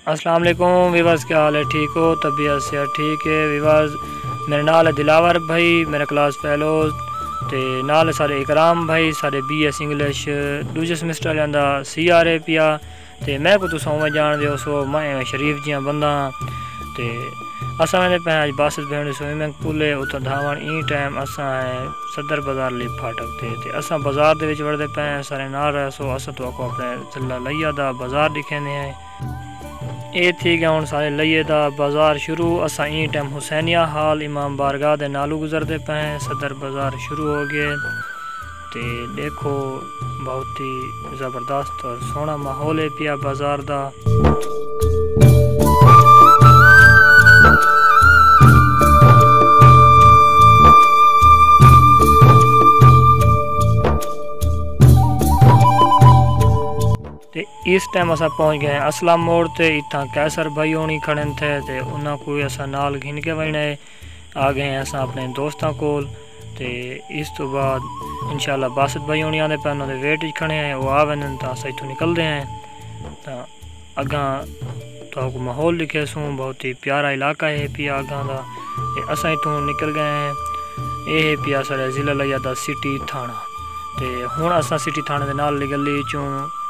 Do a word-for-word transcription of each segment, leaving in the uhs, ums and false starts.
अस्सलाम वालेकुम वीवर्स, क्या हाल है? ठीक हो? तबीयत से ठीक है वीवर्स। मेरे नाल है दिलावर भाई, मेरा क्लास फेलोज ते नाल सारे इकराम भाई, सारे बी एस इंग्लिश दूजे सेमेस्टर लिया सी आ रहे पिया। ते मैं को तुस उवें जान दो सो मैं शरीफ जियां बंदा ते असां वेंदे पे अज बासित भेण स्विमिंग पूल उतो धावण ई टाइम असां सदर बाजार ली फाटक ते ते असां बाजार दे विच वड़दे पे सारे नाल रह सो असां तो को अपने जिला लैया दा बाजार दिखेंदे हैं। ये थी गया हूँ सारे लैये दा बाजार शुरू। असा ई टाइम हुसैनिया हाल इमाम बारगाह दे नालू गुजरते पे सदर बाजार शुरू हो गए। ते देखो बहुत ही ज़बरदस्त और सोहना माहौल है पिया बाजार दा। ते इस टाइम असा पहुंच गए असलम मोड़ ते। इतना कैसर भाई होनी खड़न थे ते उन्होंने कोई असा नाल घिन के वजने आ गए असा अपने दोस्तों कोल। ते इस तो बाद इंशाल्लाह बासित भाई होनी आते पे उन्होंने वेट खड़े हैं, वो आ वन तो अस इतों निकलते हैं। तो अगा तो माहौल दिखे सूँ बहुत ही प्यारा इलाका है पिया अगा का। असा इतों निकल गए हैं। ये है पिया सारे जिला लैया दा सिटी थाना। ते हुण असा सिटी थाने दे नाल गली चों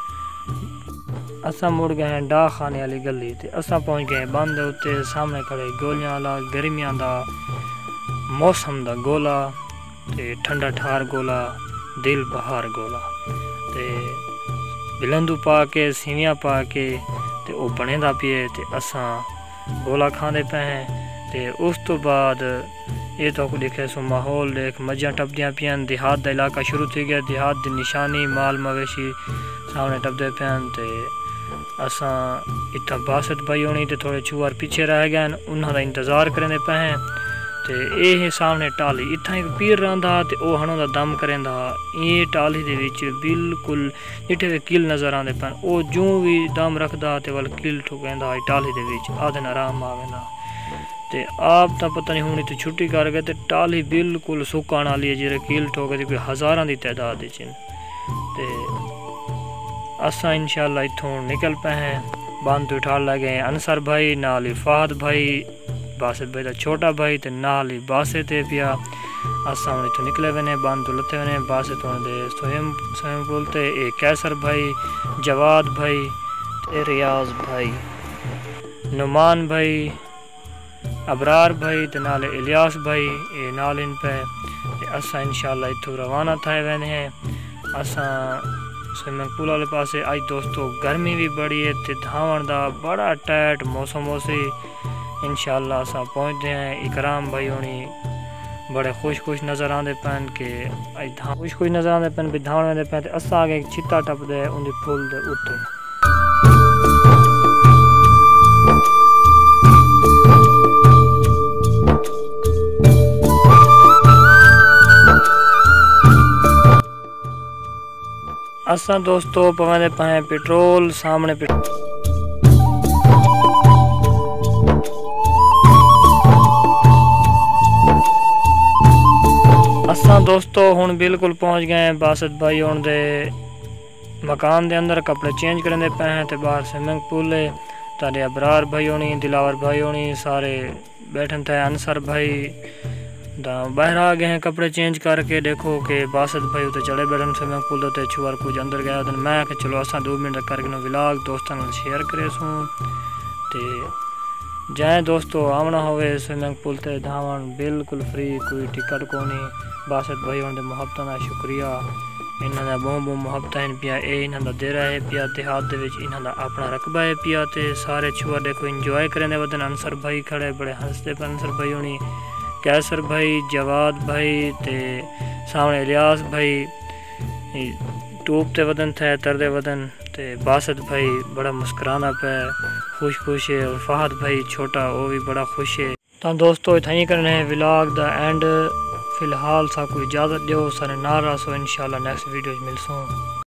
असा मुड़ गए हैं दाखाने वाली गली ते असा पहुंच गए बंद उत्ते सामने खड़े गोलियां वाला गर्मियां दा मौसम दा गोला ते ठंडा ठार गोला दिल बहार गोला ते बिलंदू पा के सीवियां पा के ते ओ बने दा पिए ते असा गोला खांदे पे हैं। ते उस तो बाद ये तो देखे सो माहौल देख मज्जा टपदियां पियां। देहात दा इलाका शुरू थी गया, देहात दी निशानी माल मवेशी सामने टपदे पे ते असा इतना बासित भाई होनी ते थोड़े चूर पीछे रह गए उन्हों का इंतजार करेंदे पे हैं। ते ये सामने टाली इतना एक पीर रहा ते ओ हणों दा दम करेंदा। ये टाली दे विच बिल्कुल जिठे वे किल नज़र आते पे ओ जूं भी दम रखदा ते वल किल ठुकेंदा टाली दे विच आधे आराम आवेंदा। ते आप तो पता नहीं हूँ तो छुट्टी कर गए ते टाली बिल्कुल सुकान वाली है जिरे कील ठोके दी कोई हज़ारां दी तादाद च। ते असा इंशाल्लाह इत्थों निकल पे हैं। बंद उठा लगे अनसर भाई नाल ही फहद भाई बासित भाई का छोटा भाई ते नाल ही बासित है पिया। असा हम इत्थों निकले वे बंद लते वे बासित होने स्वयं स्वयं बोलते ए कैसर भाई जवाद भाई ते रियाज भाई नुमान भाई अबरार भाई ते नाल इलियास भाई ये नाल इन पे ते असा इंशाल्लाह इत्थों रवाना थे वे हैं। असा स्विमिंग पूल वाले पास अज दोस्तों गर्मी भी बड़ी है ते धावण दा बड़ा टाइट मौसम हो सी। इंशाल्लाह असा पहुँचते हैं। इकराम भाई होनी बड़े खुश खुश नज़र आते पैन के अज खुश खुश नज़र आते पैन भी धावण आते पैन। असा आगे छित्ता टपदे उनकी पुल दे उत्ते। असा दोस्तों पवेंदे पाए पेट्रोल सामने पे असा दोस्तों हुण बिल्कुल पहुंच गए बासित भाई होने दे मकान दे अंदर कपड़े चेंज करने पे हैं। ते बाहर स्विमिंग पूल है तारे अबरार भाई होनी दिलावर भाई होनी सारे बैठन थे। अनसर भाई बाहर आ गए हैं कपड़े चेंज करके। देखो कि बासित भाई उते चढ़े बैठन स्विमिंग पूल ते छुआर कुछ अंदर गया तो मैं कि चलो असा दो मिनट करके विलाग दोस्तों शेयर करे सूँ। ते जाए दोस्तों आमना होवे स्विमिंग पूल ते धावण बिल्कुल फ्री कोई टिकट को नहीं। बासित भाई होने मुहब्बत का शुक्रिया। इन्हों का बहुत बहुत मुहब्बत है पिया। ये इन्हों का देरा है पिया देहात इन्हों का अपना रकबा है पिया। ते सारे छुआ देखो इंजॉय करें वदन अनसर भाई खड़े बड़े हंसते पे अनसर भाई होनी कैसर भाई जवाद भाई ते सामने इलियास भाई टूब ते वदन थे तरदे वदन ते बासित भाई बड़ा मुस्कुराना पे खुश खुश है। और फहद भाई छोटा वो भी बड़ा खुश है। तो दोस्तों इतना ही करने है विलाग दा एंड। फिलहाल सा कोई इजाज़त दो सारे नाल रसो इंशाल्लाह नेक्स्ट वीडियो मिलसूँ।